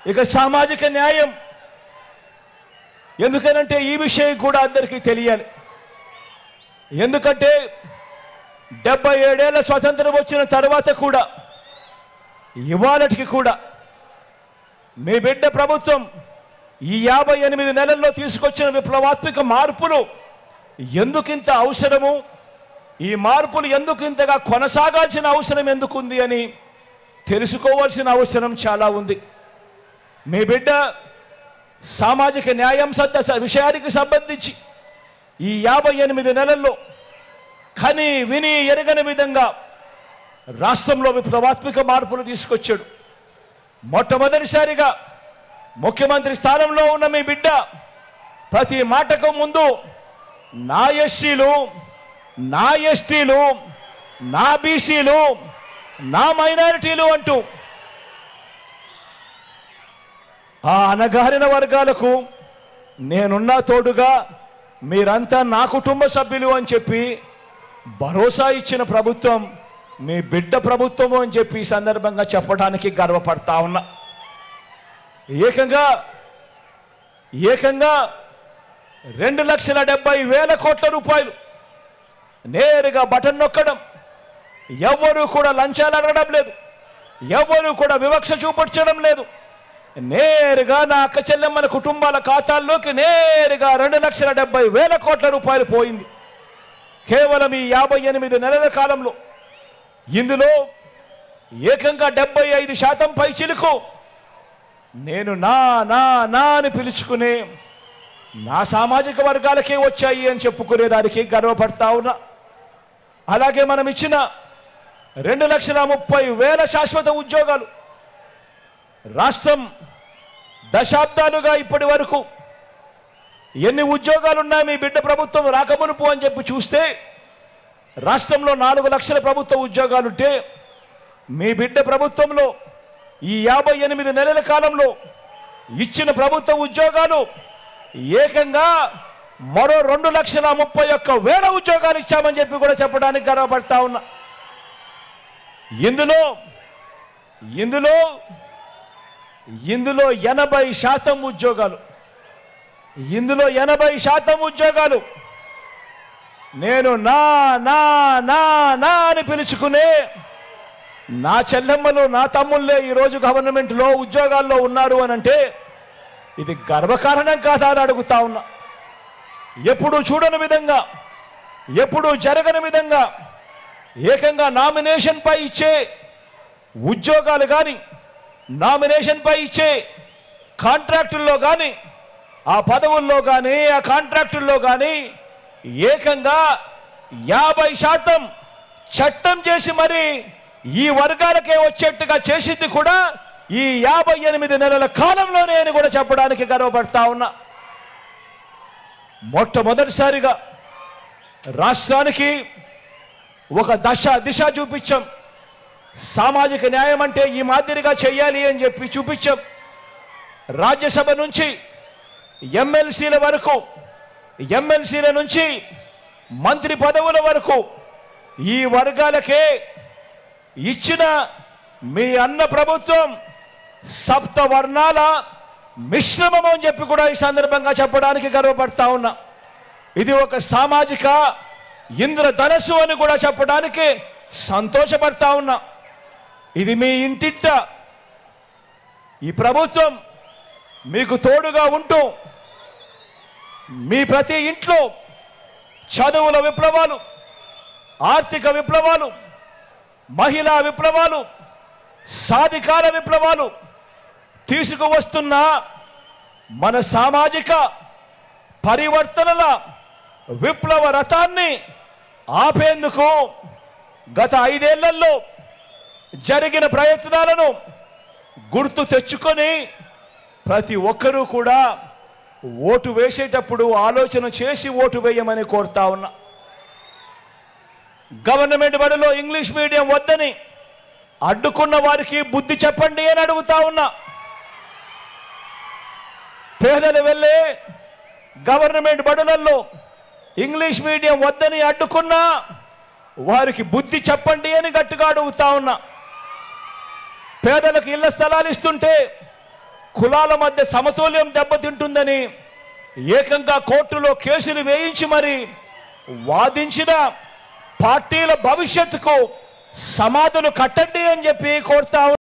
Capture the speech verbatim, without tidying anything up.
ఇక సామాజిక న్యాయం, ఎందుకనంటే ఈ విషయం కూడా అందరికీ తెలియాలి. ఎందుకంటే డెబ్బై ఏడేళ్ల స్వతంత్రం వచ్చిన తర్వాత కూడా ఇవాళటికి కూడా మీ బిడ్డ ప్రభుత్వం ఈ యాభై ఎనిమిది నెలల్లో తీసుకొచ్చిన విప్లవాత్మక మార్పులు ఎందుకింత అవసరము, ఈ మార్పులు ఎందుకింతగా కొనసాగాల్సిన అవసరం ఎందుకుంది అని తెలుసుకోవాల్సిన అవసరం చాలా ఉంది. మీ బిడ్డ సామాజిక న్యాయం సద్ద విషయానికి సంబంధించి ఈ యాభై ఎనిమిది నెలల్లో కని విని ఎరగని విధంగా రాష్ట్రంలో విప్లవాత్మక మార్పులు తీసుకొచ్చాడు. మొట్టమొదటిసారిగా ముఖ్యమంత్రి స్థానంలో ఉన్న మీ బిడ్డ ప్రతి మాటకు ముందు నా ఎస్సీలు, నా ఎస్టీలు, నా బీసీలు, నా మైనారిటీలు అంటూ ఆ అణగారిన వర్గాలకు నేనున్నా తోడుగా, మీరంతా నా కుటుంబ సభ్యులు అని చెప్పి భరోసా ఇచ్చిన ప్రభుత్వం మీ బిడ్డ ప్రభుత్వము అని చెప్పి ఈ సందర్భంగా చెప్పడానికి గర్వపడతా ఉన్నా. ఏకంగా ఏకంగా రెండు లక్షల డెబ్బై వేల కోట్ల రూపాయలు నేరుగా బటన్ నొక్కడం, ఎవరు కూడా లంచాలు అడగడం లేదు, ఎవరు కూడా వివక్ష చూపించడం లేదు. నేరుగా నా అక్క చెల్లెమ్మల కుటుంబాల ఖాతాల్లోకి నేరుగా రెండు లక్షల డెబ్బై వేల కోట్ల రూపాయలు పోయింది కేవలం ఈ యాభై ఎనిమిది నెలల కాలంలో. ఇందులో ఏకంగా డెబ్బై ఐదు శాతం పై చిలుకు నేను నా నా నా అని పిలుచుకునే నా సామాజిక వర్గాలకే వచ్చాయి అని చెప్పుకునేదానికి గర్వపడతా ఉన్నా. అలాగే మనం ఇచ్చిన రెండు లక్షల ముప్పై వేల శాశ్వత ఉద్యోగాలు, రాష్ట్రం దశాబ్దాలుగా ఇప్పటి వరకు ఎన్ని ఉద్యోగాలు ఉన్నాయి మీ బిడ్డ ప్రభుత్వం రాకమునుపు అని చెప్పి చూస్తే రాష్ట్రంలో నాలుగు లక్షల ప్రభుత్వ ఉద్యోగాలుంటే మీ బిడ్డ ప్రభుత్వంలో ఈ యాభై ఎనిమిది నెలల కాలంలో ఇచ్చిన ప్రభుత్వ ఉద్యోగాలు ఏకంగా మరో రెండు లక్షల ముప్పై ఒక్క వేల ఉద్యోగాలు ఇచ్చామని చెప్పి కూడా చెప్పడానికి గర్వపడతా ఉన్నా. ఇందులో ఇందులో ఇందులో ఎనభై శాతం ఉద్యోగాలు ఇందులో ఎనభై శాతం ఉద్యోగాలు నేను నా నా నా నా అని పిలుచుకునే నా చెల్లెమ్మలు, నా తమ్ముళ్ళే ఈరోజు గవర్నమెంట్లో ఉద్యోగాల్లో ఉన్నారు అని అంటే ఇది గర్వకారణం కాదా అని అడుగుతా ఉన్నా. ఎప్పుడు చూడని విధంగా, ఎప్పుడు జరగని విధంగా ఏకంగా నామినేషన్ పై ఇచ్చే ఉద్యోగాలు కానీ, నామినేషన్ పై ఇచ్చే కాంట్రాక్టుల్లో కానీ, ఆ పదవుల్లో కానీ, ఆ కాంట్రాక్టుల్లో కానీ ఏకంగా యాభై శాతం చట్టం చేసి మరి ఈ వర్గాలకే వచ్చేట్టుగా చేసింది కూడా ఈ యాభై ఎనిమిది నెలల కాలంలోనే అని కూడా చెప్పడానికి గర్వపడతా ఉన్నా. మొట్టమొదటిసారిగా రాష్ట్రానికి ఒక దశ దిశ చూపించాం. సామాజిక న్యాయం అంటే ఈ మాదిరిగా చేయాలి అని చెప్పి చూపించాం. రాజ్యసభ నుంచి ఎమ్మెల్సీల వరకు, ఎమ్మెల్సీల నుంచి మంత్రి పదవుల వరకు ఈ వర్గాలకే ఇచ్చిన మీ అన్న ప్రభుత్వం సప్త వర్ణాల మిశ్రమం అని చెప్పి కూడా ఈ సందర్భంగా చెప్పడానికి గర్వపడతా ఉన్నా. ఇది ఒక సామాజిక ఇంద్రధనస్సు అని కూడా చెప్పడానికి సంతోషపడతా ఉన్నా. ఇది మీ ఇంటింట ఈ ప్రభుత్వం మీకు తోడుగా ఉంటూ మీ ప్రతి ఇంట్లో చదువుల విప్లవాలు, ఆర్థిక విప్లవాలు, మహిళా విప్లవాలు, సాధికార విప్లవాలు తీసుకువస్తున్న మన సామాజిక పరివర్తనల విప్లవ రథాన్ని ఆపేందుకు గత ఐదేళ్లలో జరిగిన ప్రయత్నాలను గుర్తు తెచ్చుకొని ప్రతి ఒక్కరూ కూడా ఓటు వేసేటప్పుడు ఆలోచన చేసి ఓటు వేయమని కోరుతా ఉన్నా. గవర్నమెంట్ బడిలో ఇంగ్లీష్ మీడియం వద్దని అడ్డుకున్న వారికి బుద్ధి చెప్పండి అని అడుగుతా ఉన్నా. పేదలు వెళ్ళే గవర్నమెంట్ బడులలో ఇంగ్లీష్ మీడియం వద్దని అడ్డుకున్నా వారికి బుద్ధి చెప్పండి అని గట్టిగా అడుగుతా ఉన్నా. పేదలకు ఇళ్ల స్థలాలు ఇస్తుంటే కులాల మధ్య సమతుల్యం దెబ్బతింటుందని ఏకంగా కోర్టులో కేసులు వేయించి మరి వాదించిన పార్టీల భవిష్యత్తుకు సమాధులు కట్టండి అని చెప్పి కోరుతా